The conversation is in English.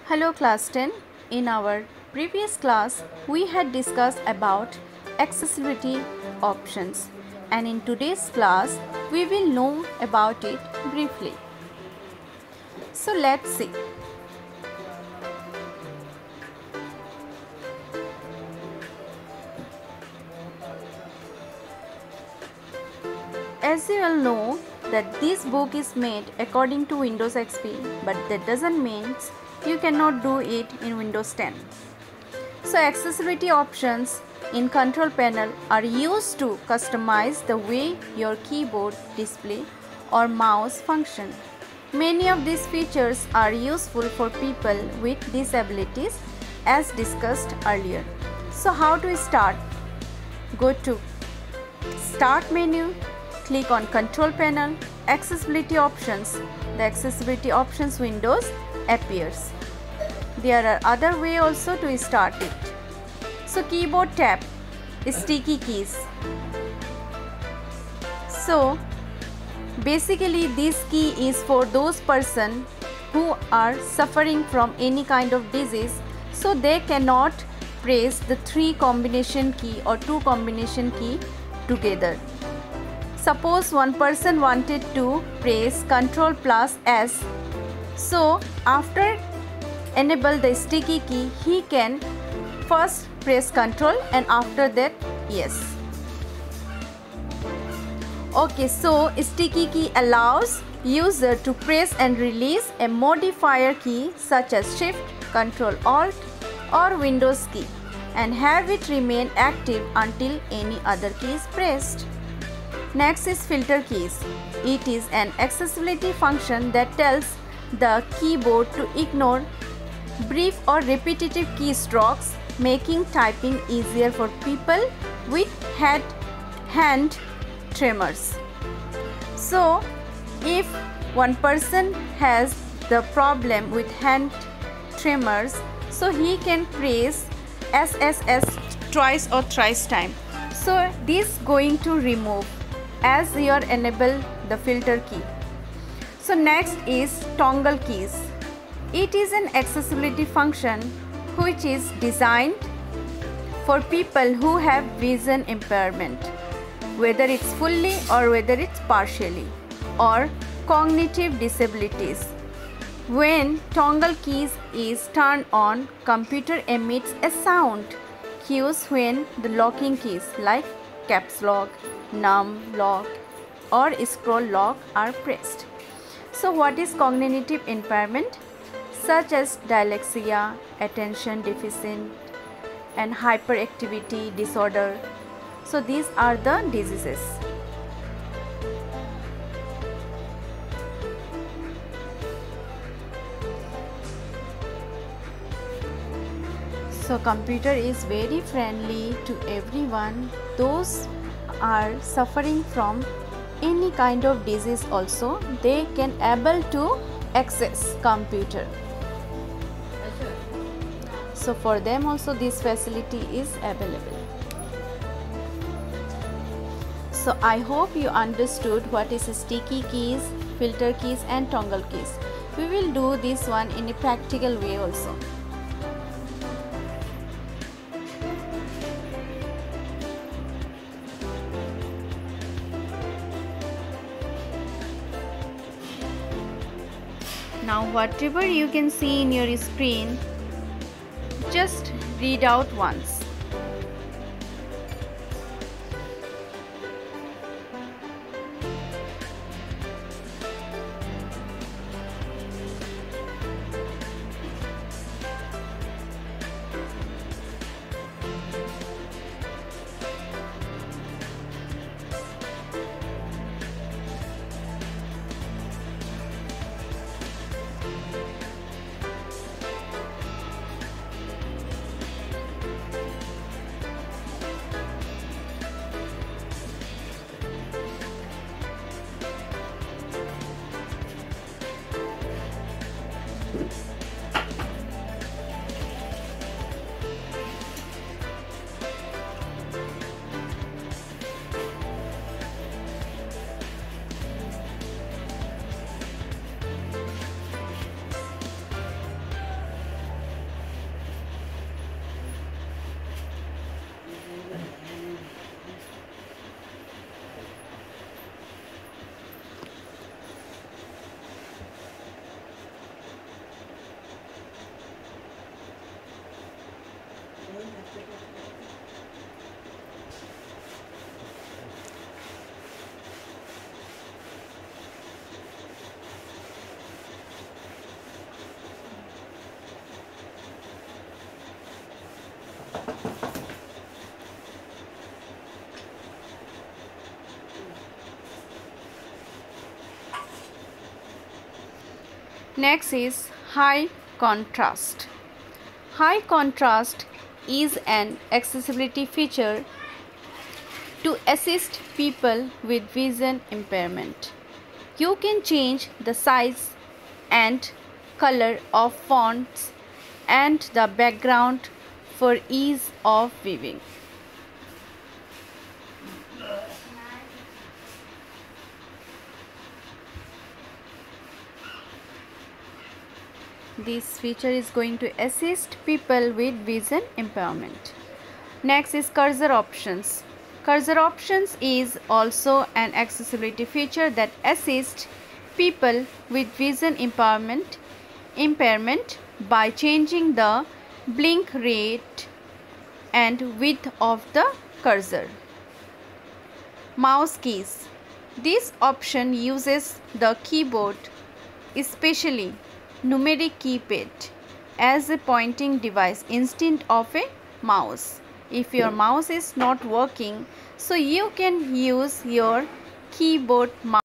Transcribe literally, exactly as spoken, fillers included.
Hello class ten. In our previous class, we had discussed about accessibility options, and in today's class, we will know about it briefly. So let's see. As you all know that this book is made according to Windows X P, but that doesn't mean you cannot do it in Windows ten. So accessibility options in control panel are used to customize the way your keyboard display or mouse function. Many of these features are useful for people with disabilities as discussed earlier. So how to start? Go to Start menu, click on Control Panel, Accessibility Options. The Accessibility Options windows appears. There are other way also to start it. So keyboard tab, sticky keys. So basically this key is for those person who are suffering from any kind of disease, so they cannot press the three combination key or two combination key together. Suppose one person wanted to press Ctrl plus S, so after enable the sticky key, he can first press Ctrl and after that yes. Okay, so sticky key allows user to press and release a modifier key such as Shift, Ctrl Alt or Windows key and have it remain active until any other key is pressed. Next is filter keys. It is an accessibility function that tells the keyboard to ignore brief or repetitive keystrokes, making typing easier for people with head, hand tremors. So, if one person has the problem with hand tremors, so he can press S S S twice or thrice time. So, this going to remove as you are enable the filter key. So, next is toggle keys. It is an accessibility function which is designed for people who have vision impairment, whether it's fully or whether it's partially, or cognitive disabilities. When toggle keys is turned on, computer emits a sound cues when the locking keys like caps lock, num lock or scroll lock are pressed. So what is cognitive impairment? Such as dyslexia, attention deficit and hyperactivity disorder. So these are the diseases. So computer is very friendly to everyone. Those are suffering from any kind of disease also, they can able to access computer. So for them also this facility is available. So I hope you understood what is sticky keys, filter keys and toggle keys. We will do this one in a practical way also. Now whatever you can see in your screen, just read out once. Next is high contrast. High contrast is an accessibility feature to assist people with vision impairment. You can change the size and color of fonts and the background for ease of viewing. This feature is going to assist people with vision impairment. Next is cursor options. Cursor options is also an accessibility feature that assists people with vision impairment, impairment by changing the blink rate and width of the cursor. Mouse keys. This option uses the keyboard, especially numeric keypad, as a pointing device instead of a mouse. If your mouse is not working, so you can use your keyboard mouse.